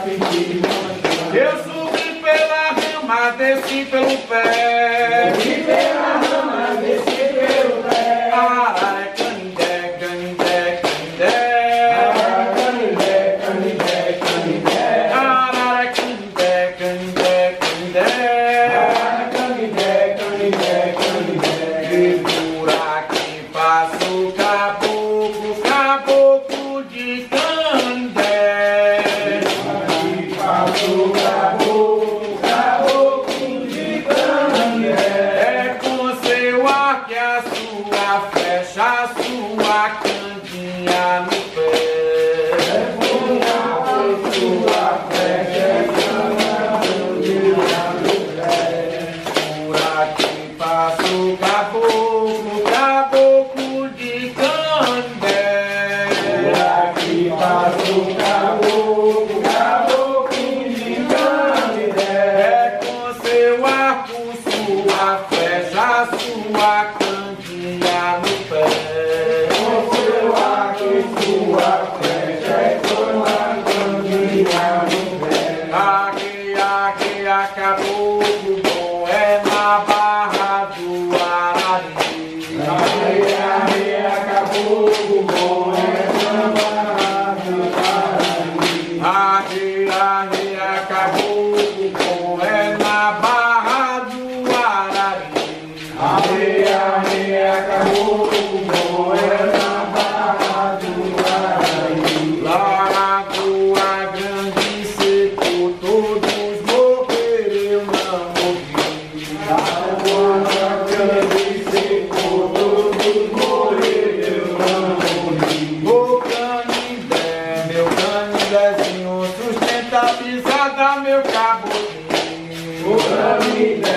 Eu subi pela rama, desci pelo pé. Araré, canindé, canindé, canindé. Araré, canindé, canindé, canindé. Figura que passa o caboclo, caboclo de Canindé. É com seu ar que a sua flecha, a sua cantinha no pé. Por aqui passa o caboclo, caboclo de Canindé. É com seu arco, sua flecha, sua cantinha no pé. Aqui, caboclo bom é na Barra do Arari. Aqui, caboclo bom é na Barra do Arari. Lagoa Grande secou, todos morreram, eu não morri. Ô Canindé, meu canindézinho, sustenta a pisada, meu caboclinho.